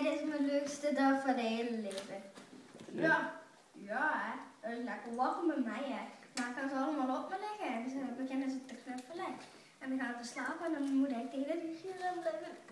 dit is mijn leukste dag van het hele leven. Leuk. Ja hè. Dat is lekker wachten met mij hè. Maar gaan ze allemaal op me liggen en ze beginnen ze te knuffelen. En dan gaan ze slapen en dan moet ik tegen de deur blijven